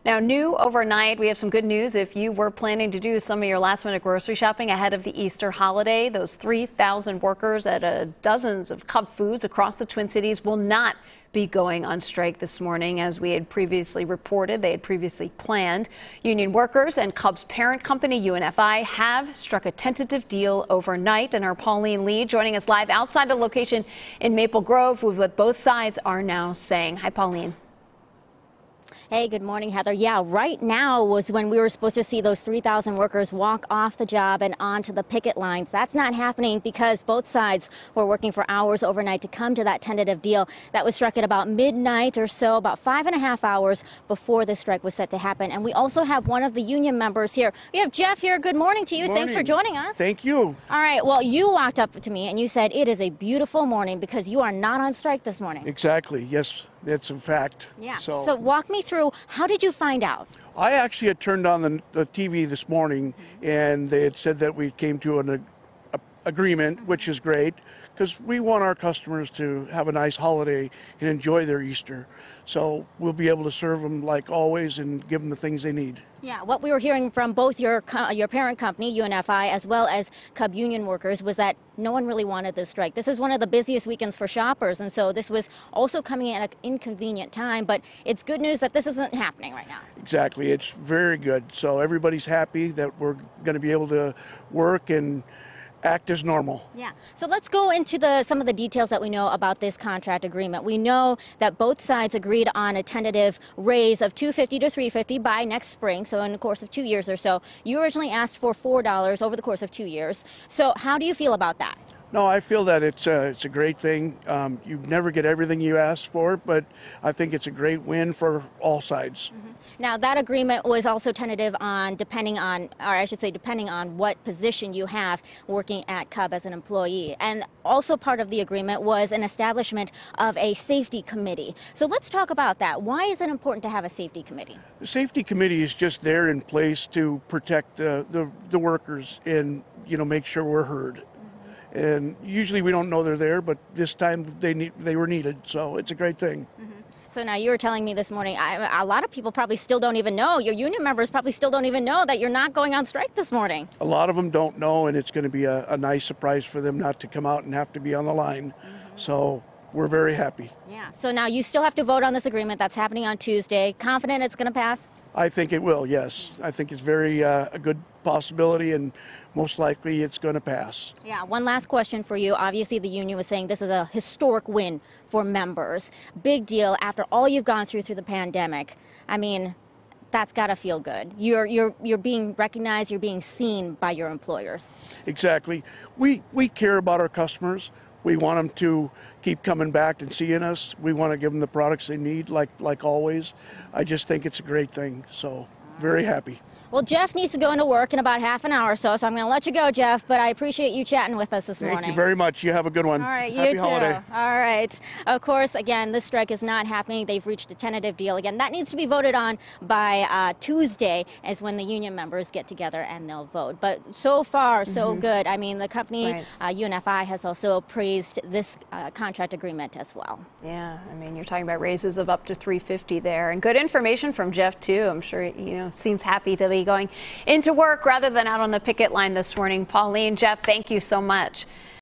Now, new overnight, we have some good news. If you were planning to do some of your last-minute grocery shopping ahead of the Easter holiday, those 3,000 workers at dozens of Cub Foods across the Twin Cities will not be going on strike this morning, as we had previously reported. They had previously planned. Union workers and Cub's parent company, UNFI, have struck a tentative deal overnight. And our Pauline Lee joining us live outside the location in Maple Grove with what both sides are now saying. Hi, Pauline. Hey, good morning, Heather. Yeah, right now was when we were supposed to see those 3,000 workers walk off the job and onto the picket lines. That's not happening because both sides were working for hours overnight to come to that tentative deal that was struck at about midnight or so, about 5.5 hours before the strike was set to happen. And we also have one of the union members here. We have Jeff here. Good morning to you. Morning. Thanks for joining us. Thank you. All right. Well, you walked up to me and you said it is a beautiful morning because you are not on strike this morning. Exactly. Yes, that's a fact. Yeah. So walk me through, how did you find out? I actually had turned on the TV this morning, and they had said that we came to an agreement, which is great, because we want our customers to have a nice holiday and enjoy their Easter. So we'll be able to serve them like always and give them the things they need. Yeah, what we were hearing from both your parent company, UNFI, as well as Cub union workers was that no one really wanted this strike. This is one of the busiest weekends for shoppers, and so this was also coming at an inconvenient time, but it's good news that this isn't happening right now. Exactly. It's very good. So everybody's happy that we're going to be able to work and act as normal. Yeah. So let's go into some of the details that we know about this contract agreement. We know that both sides agreed on a tentative raise of $2.50 to $3.50 by next spring, so in the course of 2 years or so. You originally asked for $4 over the course of 2 years. So how do you feel about that? No, I feel that it's a great thing. You never get everything you ask for, but I think it's a great win for all sides. Mm-hmm. Now, that agreement was also tentative on depending on what position you have working at Cub as an employee. And also part of the agreement was an establishment of a safety committee. So let's talk about that. Why is it important to have a safety committee? The safety committee is just there in place to protect the workers and, make sure we're heard. And usually we don't know they're there, but this time they were needed, so it's a great thing. Mm-hmm. So now you were telling me this morning, a lot of people probably still don't even know, your union members probably still don't even know that you're not going on strike this morning. A lot of them don't know, and it's going to be a nice surprise for them not to come out and have to be on the line. Mm-hmm. So we're very happy. Yeah. So now you still have to vote on this agreement that's happening on Tuesday. Confident it's going to pass? I think it will, yes. I think it's very a good possibility, and most likely it's going to pass. Yeah, one last question for you. Obviously, the union was saying this is a historic win for members. Big deal after all you've gone through the pandemic. I mean, that's got to feel good. You're being recognized, you're being seen by your employers. Exactly. We care about our customers. We want them to keep coming back and seeing us. We want to give them the products they need, like always. I just think it's a great thing, so very happy. Well, Jeff needs to go into work in about half an hour or so I'm going to let you go, Jeff, but I appreciate you chatting with us this morning. Thank you very much. You have a good one. All right, Happy you too. holiday. All right. Of course, again, this strike is not happening. They've reached a tentative deal. Again, that needs to be voted on by Tuesday is when the union members get together and they'll vote. But so far, so good. I mean, the company, UNFI, has also praised this contract agreement as well. Yeah, I mean, you're talking about raises of up to $3.50 there. And good information from Jeff, too. I'm sure, seems happy to be going into work rather than out on the picket line this morning. Pauline, Jeff, thank you so much.